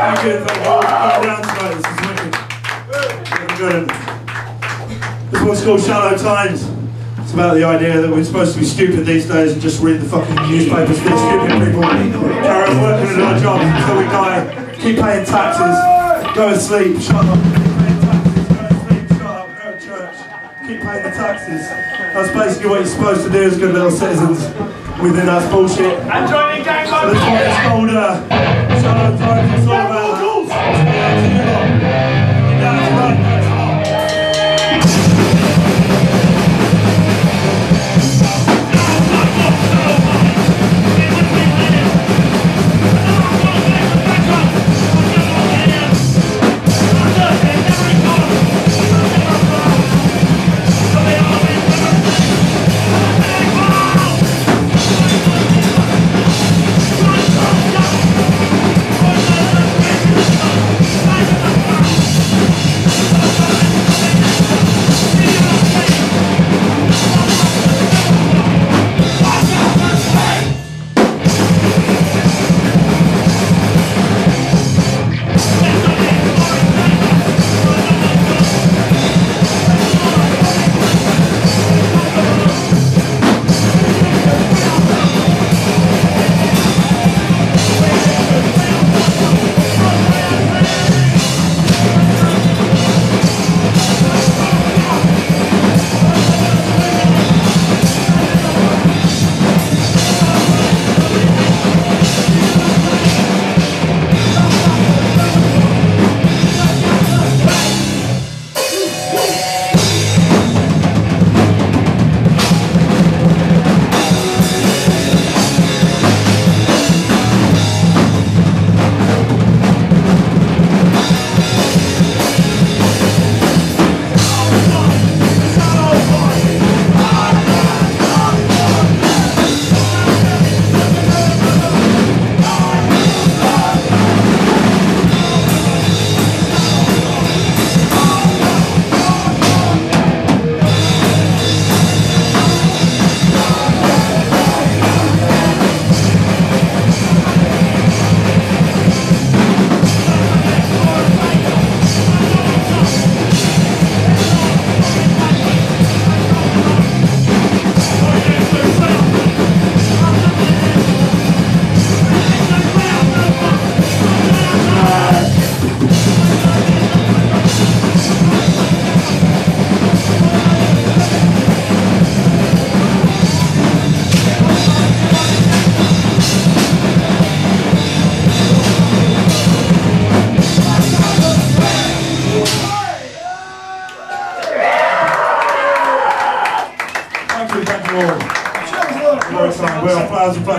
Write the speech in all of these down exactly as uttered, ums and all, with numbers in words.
Thank you, thank you all for coming down tonight. This is wicked. Very good. This one's called Shallow Times. It's about the idea that we're supposed to be stupid these days and just read the fucking newspapers. These stupid people carry on working at our jobs until we die. Keep paying taxes. Go to sleep. Shut up. Keep paying taxes. Go to sleep. Shut up. Go to church. Keep paying the taxes. That's basically what you're supposed to do as good little citizens. Within that bullshit. And joining gang so that's why it's called uh, Shallow Times. It's all about that. Well, flowers and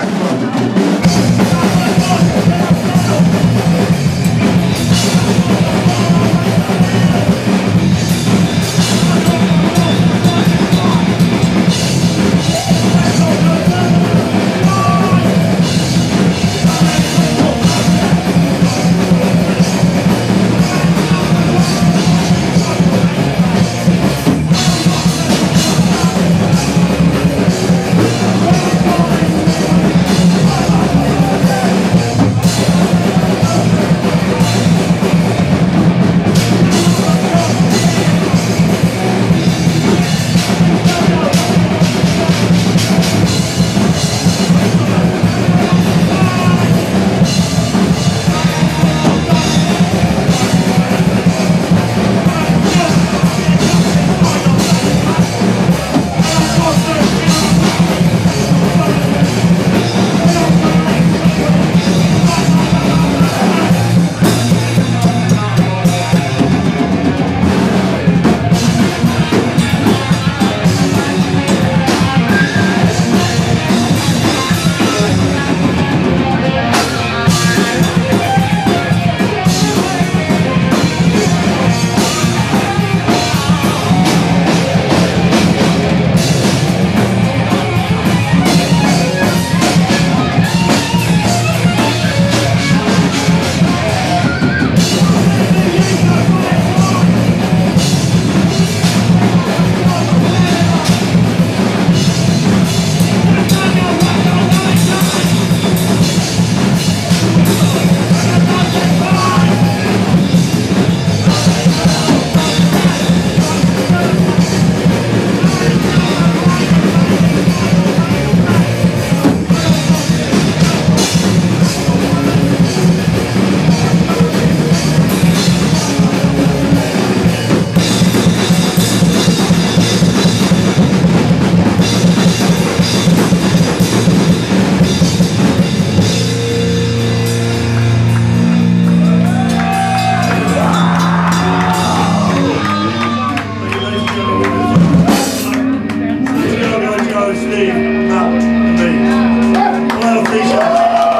Thank you.